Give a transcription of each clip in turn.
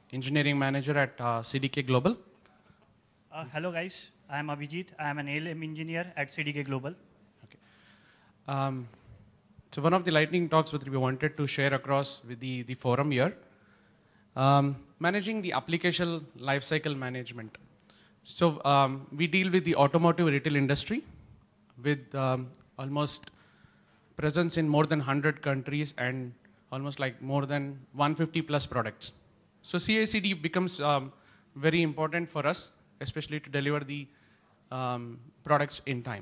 Engineering Manager at CDK Global. Hello guys, I am Abhijeet. I am an ALM engineer at CDK Global. Okay. So one of the lightning talks which we wanted to share across with the forum here, managing the application lifecycle management. So we deal with the automotive retail industry with almost presence in more than 100 countries and almost like more than 150 plus products. So CI/CD becomes very important for us, especially to deliver the products in time.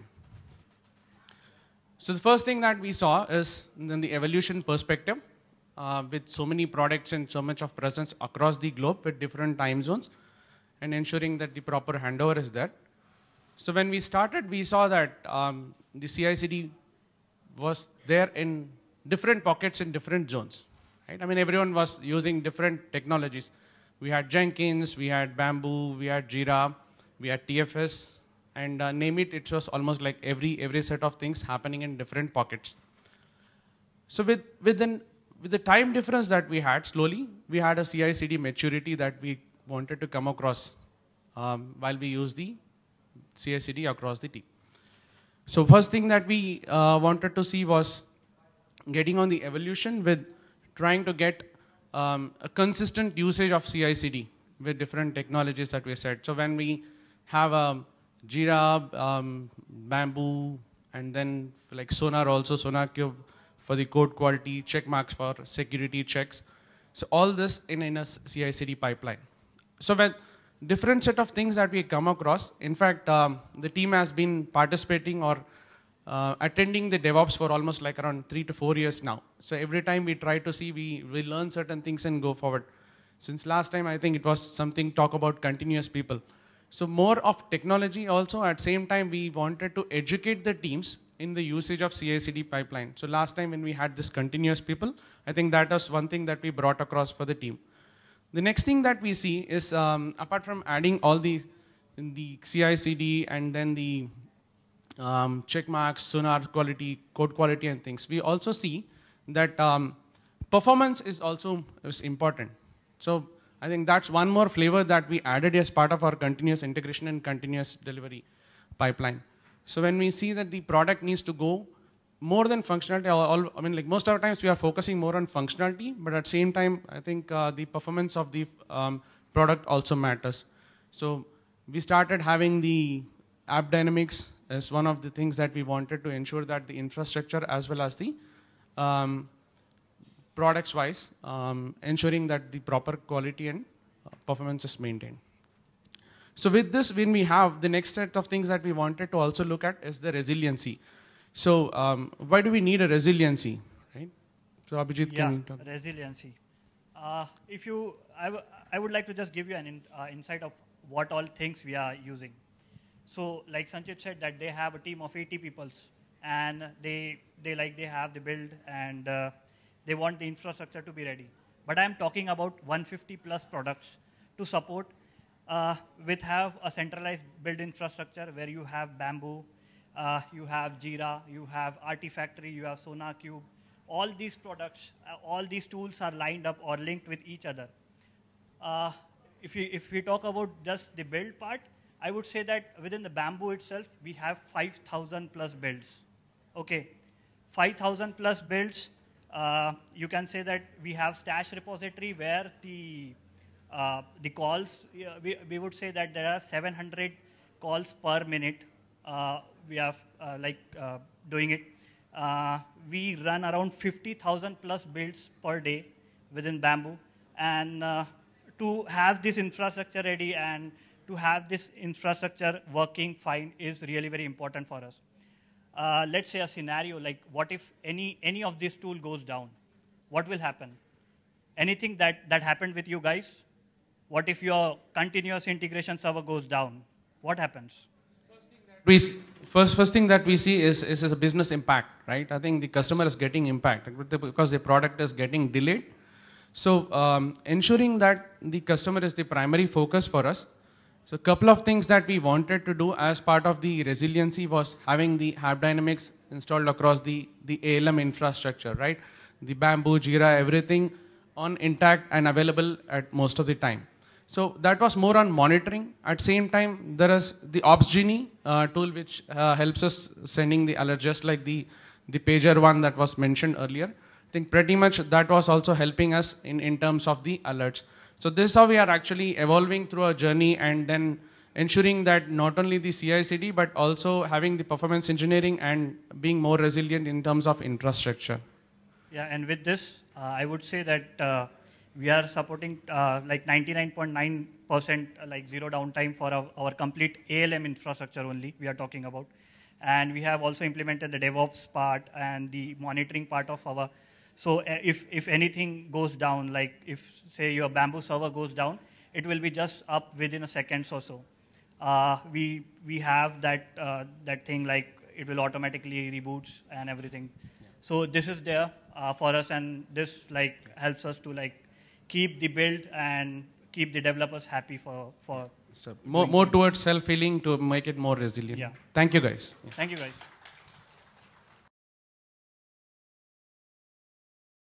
So the first thing that we saw is in the evolution perspective, with so many products and so much of presence across the globe with different time zones, and ensuring that the proper handover is there. So when we started, we saw that the CI/CD was there in different pockets in different zones. Right? I mean, everyone was using different technologies. We had Jenkins, we had Bamboo, we had Jira, we had TFS, and name it, it was almost like every set of things happening in different pockets. So with the time difference that we had, slowly, we had a CI/CD maturity that we wanted to come across while we use the CI/CD across the team. So first thing that we wanted to see was getting on the evolution with trying to get a consistent usage of CI/CD with different technologies that we said. So when we have Jira, Bamboo, and then like Sonar also, Sonar Cube for the code quality, check marks for security checks. So all this in a CI/CD pipeline. So when different set of things that we come across. In fact, the team has been participating or attending the DevOps for almost like around 3 to 4 years now. So every time we try to see, we learn certain things and go forward. Since last time, I think it was something talk about continuous people. So more of technology also. At same time, we wanted to educate the teams in the usage of CI/CD pipeline. So last time when we had this continuous people, I think that was one thing that we brought across for the team. The next thing that we see is, apart from adding all the CI/CD and then the check marks, Sonar quality, code quality and things, we also see that performance is also important. So I think that's one more flavor that we added as part of our continuous integration and continuous delivery pipeline. So when we see that the product needs to go more than functionality, I mean, like most of the times we are focusing more on functionality, but at the same time, I think the performance of the product also matters. So we started having the app dynamics as one of the things that we wanted to ensure that the infrastructure as well as the products wise, ensuring that the proper quality and performance is maintained. So with this, when we have the next set of things that we wanted to also look at is the resiliency. So why do we need a resiliency, right? So Abhijeet, can you talk? Resiliency. I would like to just give you an insight of what all things we are using. So like Sanchit said that they have a team of 80 people and they have the build and they want the infrastructure to be ready. But I'm talking about 150 plus products to support have a centralized build infrastructure where you have Bamboo, you have Jira, you have Artifactory, you have Sonar Cube. All these products, all these tools are lined up or linked with each other. If we talk about just the build part, I would say that within the Bamboo itself, we have 5,000 plus builds. Okay, 5,000 plus builds. You can say that we have stash repository where the calls, we would say that there are 700 calls per minute. We have doing it. We run around 50,000 plus builds per day within Bamboo. And to have this infrastructure ready and to have this infrastructure working fine is really very important for us. Let's say a scenario like what if any of this tool goes down? What will happen? Anything that happened with you guys? What if your continuous integration server goes down? What happens? First thing that we see is a business impact, right? I think the customer is getting impact because the product is getting delayed. So ensuring that the customer is the primary focus for us. So a couple of things that we wanted to do as part of the resiliency was having the App Dynamics installed across the ALM infrastructure, right? The Bamboo, Jira, everything on intact and available at most of the time. So that was more on monitoring. At same time, there is the Ops Genie tool which helps us sending the alert, just like the pager one that was mentioned earlier. I think pretty much that was also helping us in terms of the alerts. So this is how we are actually evolving through our journey, and then ensuring that not only the CI/CD but also having the performance engineering and being more resilient in terms of infrastructure. Yeah, and with this, I would say that we are supporting like 99.9% like zero downtime for our complete ALM infrastructure only we are talking about. And we have also implemented the DevOps part and the monitoring part of our. So if anything goes down, like if say your Bamboo server goes down, it will be just up within a second or so. We have that thing like it will automatically reboots and everything. Yeah. So this is there for us, and this like helps us to like keep the build and keep the developers happy for. So more towards self-healing to make it more resilient. Yeah. Thank you guys. Thank you guys.